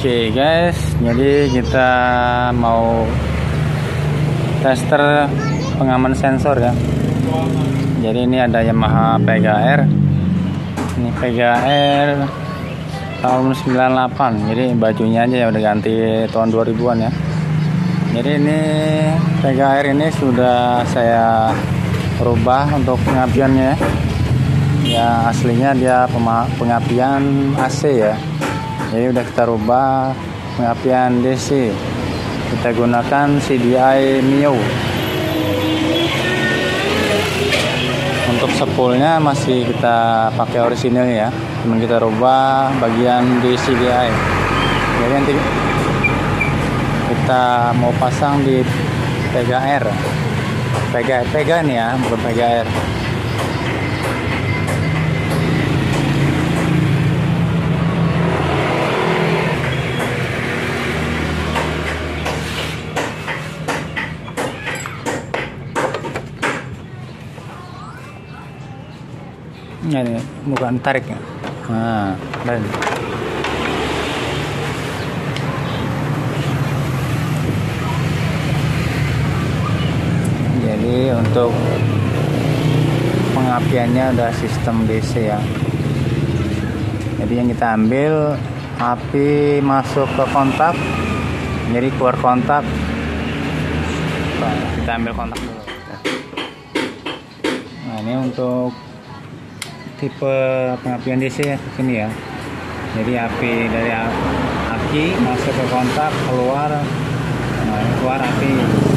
Oke guys, jadi kita mau tester pengaman sensor ya. Jadi ini ada Yamaha PGR. Ini PGR tahun 98. Jadi bajunya aja ya udah ganti tahun 2000-an ya. Jadi ini PGR ini sudah saya rubah untuk pengapiannya. Ya aslinya dia pengapian AC ya. Jadi udah kita rubah pengapian DC. Kita gunakan CDI Mio. Untuk spoolnya masih kita pakai orisinil ya. Cuman kita rubah bagian di CDI. Jadi nanti kita mau pasang di PGR. PGR nih ya, bukan PGR. Ini bukan tarik ya. Nah, dan jadi untuk pengapiannya udah sistem DC ya. Jadi yang kita ambil api masuk ke kontak, jadi keluar kontak. Kita ambil kontak dulu. Nah ini untuk tipe pengapian DC ya sini ya. Jadi api dari aki masuk ke kontak, keluar api.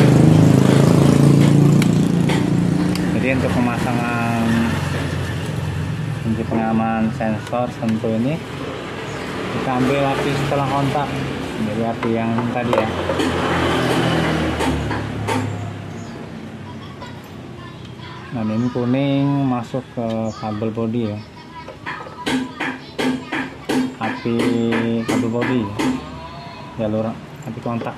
Jadi untuk pemasangan kunci pengaman sensor sentuh ini kita ambil api setelah kontak. Jadi api yang tadi ya. Nah ini kuning masuk ke kabel bodi ya, api kabel bodi, jalur api kontak.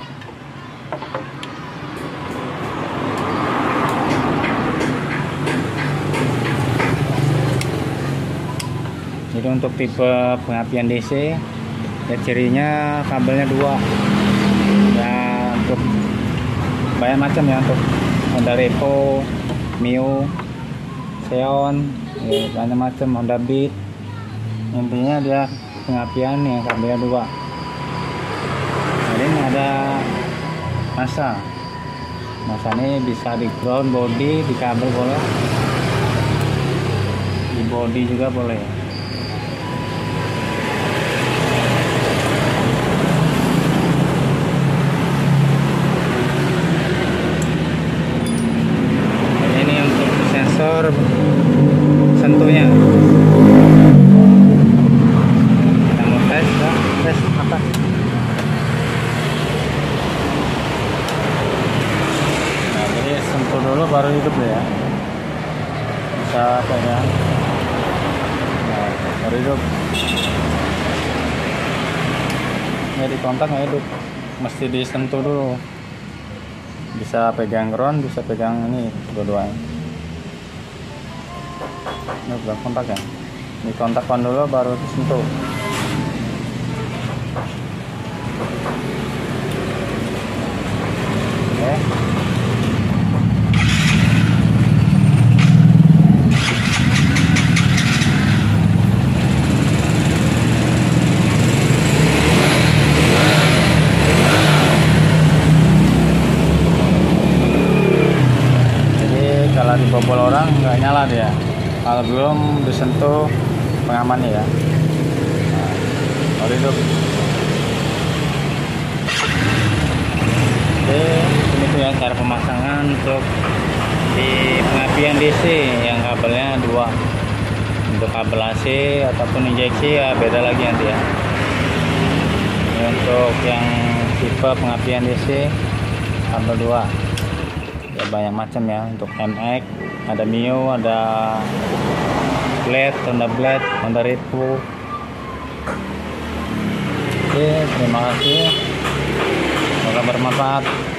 Jadi untuk tipe pengapian DC ya cirinya kabelnya 2 ya, untuk banyak macam ya, untuk Honda Revo, Mio, Xeon, ya, banyak macam, Honda Beat. Intinya dia pengapian yang kabelnya 2. Jadi ini ada masa ini bisa di ground body, di kabel boleh, di body juga boleh. Sentuhnya kita mau tes apa? Nah jadi sentuh dulu baru hidup ya, bisa pegang. Nah baru hidup. Di kontak nggak hidup, mesti disentuh dulu. Bisa pegang ground, bisa pegang ini dua-duanya. Ini belum kontak ya, dikontakkan dulu baru disentuh. Oke. Jadi kalau dibobol orang nggak nyala dia kalau belum disentuh pengamannya ya. Nah, baru hidup. Oke, ini tuh ya cara pemasangan untuk di pengapian DC yang kabelnya 2. Untuk kabel AC ataupun injeksi ya beda lagi nanti ya. Ini untuk yang tipe pengapian DC kabel 2. Ya banyak macam ya, untuk MX, ada Mio, ada Blade, Honda Revo. Oke, terima kasih. Semoga bermanfaat.